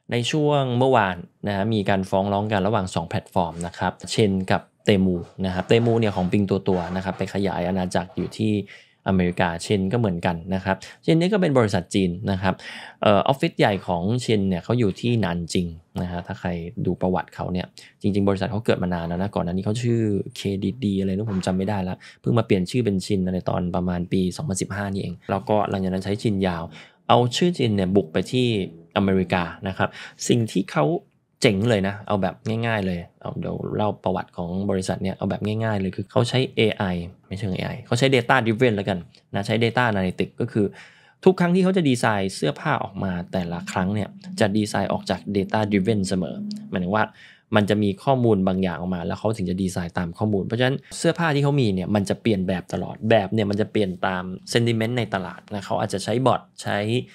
ในช่วงเมื่อวานนะมีการฟ้องร้องกันระหว่าง2แพลตฟอร์มนะครับเชนกับเตมูนะครับเตมูเนี่ยของปิงตัวนะครับไปขยายอาณาจักรอยู่ที่อเมริกาเชนก็เหมือนกันนะครับเชนนี่ก็เป็นบริษัทจีนนะครับออฟฟิศใหญ่ของเชนเนี่ยเขาอยู่ที่นานจิงนะฮะถ้าใครดูประวัติเขาเนี่ยจริงๆบริษัทเขาเกิดมานานแล้วนะก่อนหน้านี้เขาชื่อ KDD อะไรนะผมจำไม่ได้แล้วเพิ่งมาเปลี่ยนชื่อเป็นชินในตอนประมาณปี2015นี่เองแล้วก็หลังจากนั้นใช้ชินยาวเอาชื่อชินเนี่ยบุกไปที่อเมริกานะครับสิ่งที่เขาเจ๋งเลยนะเอาแบบง่ายๆเลยเดี๋ยวเล่าประวัติของบริษัทเนี่ยเอาแบบง่ายๆเลยคือเขาใช้ AI ไม่ใช่ AI เขาใช้ Data Driven แล้วกันนะใช้ Data Analytics ก็คือทุกครั้งที่เขาจะดีไซน์เสื้อผ้าออกมาแต่ละครั้งเนี่ยจะดีไซน์ออกจาก Data Driven เสมอหมายถึงว่ามันจะมีข้อมูลบางอย่างออกมาแล้วเขาถึงจะดีไซน์ตามข้อมูลเพราะฉะนั้นเสื้อผ้าที่เขามีเนี่ยมันจะเปลี่ยนแบบตลอดแบบเนี่ยมันจะเปลี่ยนตาม sentiment ในตลาดนะเขาอาจจะใช้บอทใช้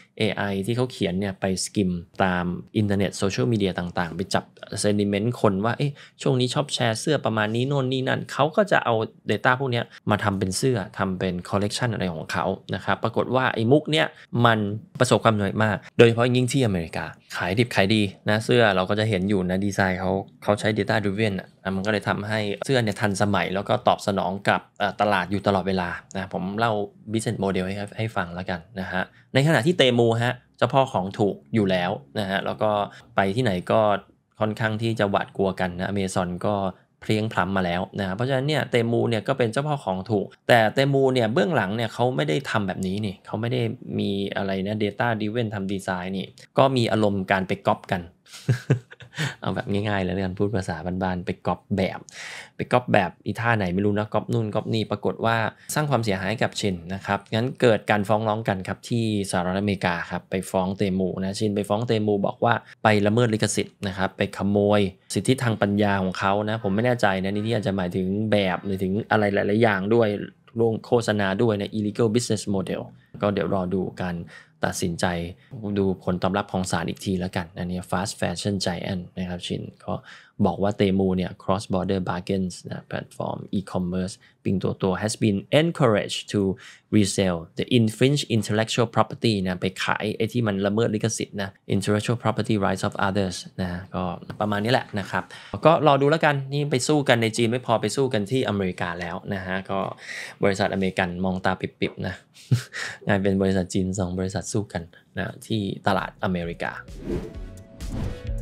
AI ที่เขาเขียนเนี่ยไปสกิมตามอินเทอร์เน็ตโซเชียลมีเดียต่างๆไปจับ sentiment คนว่าช่วงนี้ชอบแชร์เสื้อประมาณนี้โน่นนี่นั่นเขาก็จะเอา Data พวกนี้มาทำเป็นเสื้อทำเป็น collection อะไรของเขานะครับปรากฏว่าไอ้มุกเนี่ยมันประสบความสำเร็จมากโดยเฉพาะยิ่งที่อเมริกาขายดิบขายดีนะเสื้อเราก็จะเห็นอยู่นะดีไซน์เขาใช้ Data Driven มันก็เลยทำให้เสื้อเนี่ยทันสมัยแล้วก็ตอบสนองกับตลาดอยู่ตลอดเวลานะผมเล่า business model ให้ฟังแล้วกันนะฮะในขณะที่เตมูฮะเจ้าพ่อของถูกอยู่แล้วนะฮะแล้วก็ไปที่ไหนก็ค่อนข้างที่จะหวาดกลัวกันนะ Amazon ก็เพลียงพล้ำมาแล้วนะเพราะฉะนั้นเนี่ยเตมูเนี่ยก็เป็นเจ้าพ่อของถูกแต่เตมูเนี่ยเบื้องหลังเนี่ยเขาไม่ได้ทำแบบนี้นี่เขาไม่ได้มีอะไรนะ Data Driven ทำดีไซน์นี่ก็มีอารมณ์การไปก๊อปกัน เอาแบบง่ายๆเลยกันพูดภาษาบ้านๆไปก๊อปแบบอีท่าไหนไม่รู้นะก๊อปนู่นก๊อปนี่ปรากฏว่าสร้างความเสียหายกับชินนะครับงั้นเกิดการฟ้องร้องกันครับที่สหรัฐอเมริกาครับไปฟ้องเตมูนะชินไปฟ้องเตมูบอกว่าไปละเมิดลิขสิทธิ์นะครับไปขโมยสิทธิทางปัญญาของเขานะผมไม่แน่ใจนะนี่อาจจะหมายถึงแบบหรือถึงอะไรหลายๆอย่างด้วยลงโฆษณาด้วยใน illegal business model ก็เดี๋ยวรอดูกันตัดสินใจดูผลตอบรับของศาลอีกทีแล้วกันอันนี้ fast fashion giant นะครับชินก็บอกว่าเตมูเนี่ย cross border bargains นะแพลตฟอร์ม e-commerce ปิงตัว has been encouraged to resell the infringe intellectual property นะไปขายไอ้ที่มันละเมิดลิขสิทธิ์นะ intellectual property rights of others นะก็ประมาณนี้แหละนะครับก็รอดูแล้วกันนี่ไปสู้กันในจีนไม่พอไปสู้กันที่อเมริกาแล้วนะฮะก็บริษัทอเมริกันมองตาปิบๆนะงานเป็นบริษัทจีน2บริษัทสู้กันนะที่ตลาดอเมริกา